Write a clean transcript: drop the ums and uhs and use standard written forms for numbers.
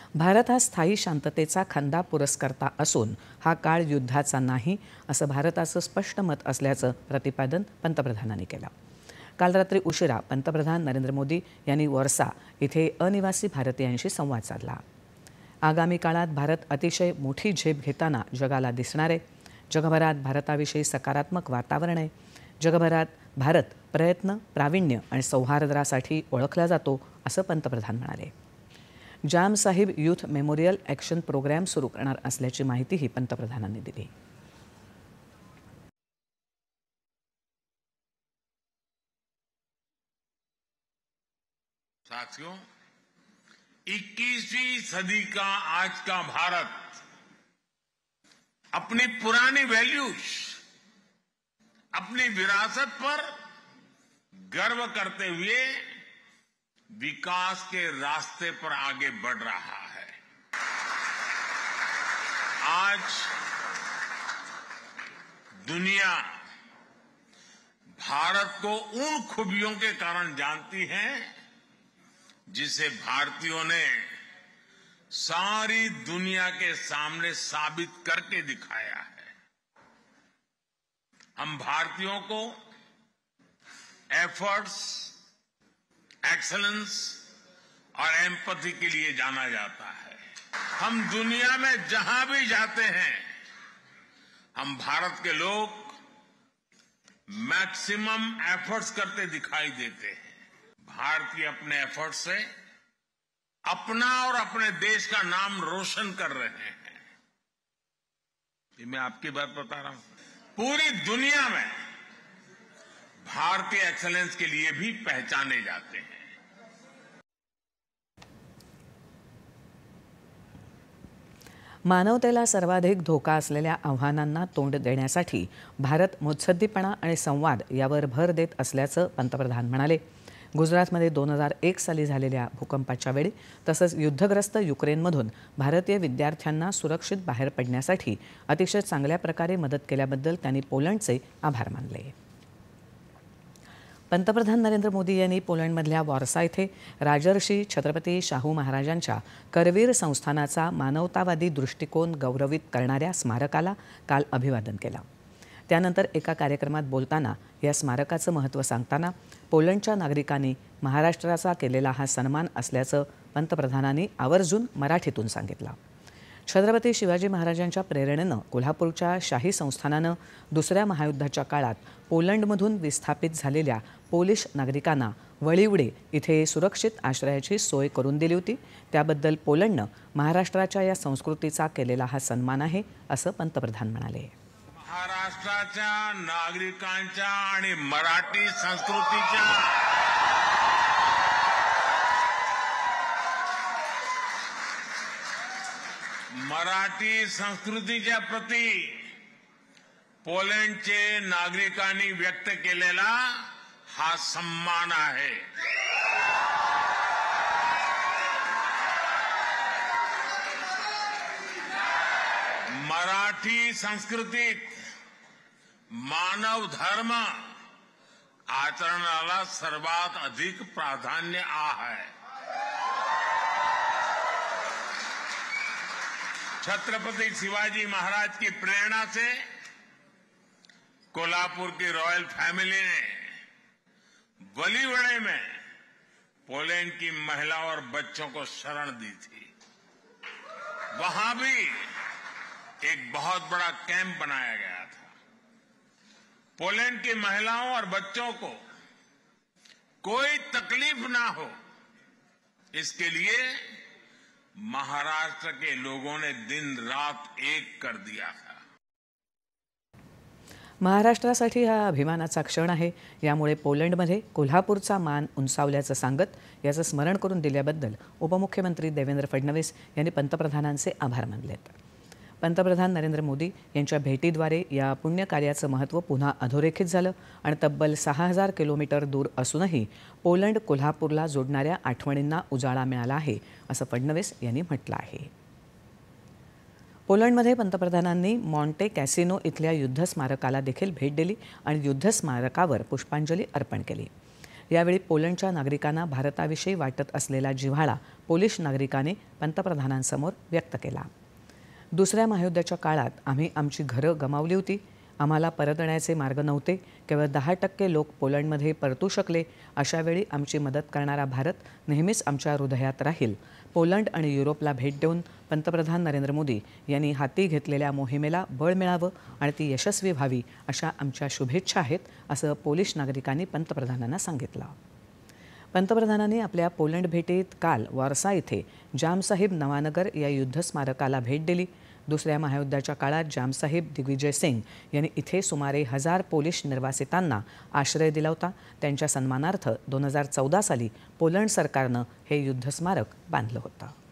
भारत हा स्थायी शांततेचा खंदा पुरस्कर्ता असून हा काळ युद्धाचा नाही असं भारताचं स्पष्ट मत असल्याचं प्रतिपादन पंतप्रधानांनी केलं। काल रात्री उशिरा पंतप्रधान नरेंद्र मोदी यांनी वॉर्सा इथे अनिवासी भारतीयांशी संवाद साधला। आगामी काळात भारत अतिशय मोठी झेप घेताना जगाला दिसणार आहे। जगभरात भारताविषयी सकारात्मक वातावरण आहे। जगभरात भारत प्रयत्न, प्रावीण्य आणि सौहार्दासाठी ओळखला जातो असं पंतप्रधान म्हणाले। Jam Sahib youth memorial action program सुरू करणार असल्याची माहितीही पंतप्रधानांनी दिली। साथियों, 21वीं सदी का आज का भारत अपनी पुरानी वैल्यूज, अपनी विरासत पर गर्व करते हुए विकास के रास्ते पर आगे बढ़ रहा है। आज दुनिया भारत को उन खूबियों के कारण जानती है जिसे भारतीयों ने सारी दुनिया के सामने साबित करके दिखाया है। हम भारतीयों को एफर्ट्स, एक्सीलेंस और एम्पैथी के लिए जाना जाता है। हम दुनिया में जहां भी जाते हैं, हम भारत के लोग मैक्सिमम एफर्ट्स करते दिखाई देते हैं। भारतीय अपने एफर्ट से अपना और अपने देश का नाम रोशन कर रहे हैं। ये मैं आपकी बात बता रहा हूं। पूरी दुनिया में भारतीय एक्सीलेंस के लिए भी पहचाने जाते हैं। मानवतेला सर्वाधिक धोका असलेल्या आव्हानांना तोंड देण्यासाठी भारत मुत्सद्दीपणा आणि संवाद यावर भर देत असल्याचं पंतप्रधान म्हणाले। गुजरातमध्ये 2001 साली झालेल्या भूकंपाच्या वेळी तसंच युद्धग्रस्त युक्रेनमधून भारतीय विद्यार्थ्यांना सुरक्षित बाहेर पडण्यासाठी अतिशय चांगल्या प्रकारे मदत केल्याबद्दल त्यांनी पोलंडचे आभार मानले। पंतप्रधान नरेंद्र मोदी यांनी पोलंडमधल्या वॉर्सा इथे राजर्षी छत्रपती शाहू महाराजांच्या करवीर संस्थानाचा मानवतावादी दृष्टिकोन गौरवित करणाऱ्या स्मारकाला काल अभिवादन केलं। त्यानंतर एका कार्यक्रमात बोलताना या स्मारकाचं महत्त्व सांगताना पोलंडच्या नागरिकांनी महाराष्ट्राचा केलेला हा सन्मान असल्याचं पंतप्रधानांनी आवर्जून मराठीतून सांगितलं। छत्रपती शिवाजी महाराजांच्या प्रेरणेनं कोल्हापूरच्या शाही संस्थानानं दुसऱ्या महायुद्धाच्या काळात पोलंडमधून विस्थापित झालेल्या पोलिश नागरिकांना वळिवडे इथे सुरक्षित आश्रयाची सोय करून दिली होती। त्याबद्दल पोलंडनं महाराष्ट्राच्या या संस्कृतीचा केलेला हा सन्मान आहे असं पंतप्रधान म्हणाले। महाराष्ट्राच्या नागरिकांच्या आणि मराठी संस्कृतीच्या प्रती पोलंडचे नागरिकांनी व्यक्त केलेला हा सन्मान आहे। मराठी संस्कृतीत मानव धर्म आचरणाला सर्वात अधिक प्राधान्य आहे। छत्रपति शिवाजी महाराज की प्रेरणा से कोल्हापुर की रॉयल फैमिली ने वलीवड़े में पोलैंड की महिलाओं और बच्चों को शरण दी थी। वहां भी एक बहुत बड़ा कैंप बनाया गया था। पोलैंड की महिलाओं और बच्चों को कोई तकलीफ ना हो, इसके लिए महाराष्ट्र के लोगों ने दिन रात एक कर दिया था। महाराष्ट्रासाठी हा अभिमानाचा क्षण आहे। यामुळे पोलंडमध्ये कोल्हापूरचा मान उंचावल्याचं सांगत याचं स्मरण करून दिल्याबद्दल उपमुख्यमंत्री देवेंद्र फडणवीस यांनी पंतप्रधानांचे आभार मानलेत। पंतप्रधान नरेंद्र मोदी यांच्या भेटीद्वारे या पुण्यकार्याचं महत्त्व पुन्हा अधोरेखित झालं आणि तब्बल 6000 किलोमीटर दूर असूनही पोलंड कोल्हापूरला जोडणाऱ्या आठवणींना उजाळा मिळाला आहे असं फडणवीस यांनी म्हटलं आहे। पोलंडमध्ये पंतप्रधानांनी मॉन्टे कॅसिनो इथल्या युद्ध स्मारकाला देखील भेट दिली आणि युद्ध स्मारकावर पुष्पांजली अर्पण केली। यावेळी पोलंडच्या नागरिकांना भारताविषयी वाटत असलेला जिव्हाळा पोलिश नागरिकांनी पंतप्रधानांसमोर व्यक्त केला. दुसऱ्या महायुद्धाच्या काळात आम्ही आमची घरं गमावली होती. आम्हाला परतण्याचे मार्ग नव्हते. केवळ 10% लोक पोलंडमध्ये परतू शकले. अशा वेळी आमची मदत करणारा भारत नेहमीच आमच्या हृदयात राहील. पोलंड आणि युरोपला भेट देऊन पंतप्रधान नरेंद्र मोदी यांनी हाती घेतलेल्या मोहिमेला बळ मिळावं आणि ती यशस्वी व्हावी अशा आमच्या शुभेच्छा आहेत, असं पोलिश नागरिकांनी पंतप्रधानांना सांगितलं. पंतप्रधानांनी आपल्या पोलंड भेटीत काल वॉर्सा इथे जामसाहेब नवानगर या युद्ध स्मारकाला भेट दिली. दुसऱ्या महायुद्धाच्या काळात जामसाहेब दिग्विजय सिंग यांनी इथे सुमारे 1000 पोलिश निर्वासितांना आश्रय दिला होता. त्यांच्या सन्मानार्थ 2014 साली पोलंड सरकारनं हे युद्ध स्मारक बांधलं होतं.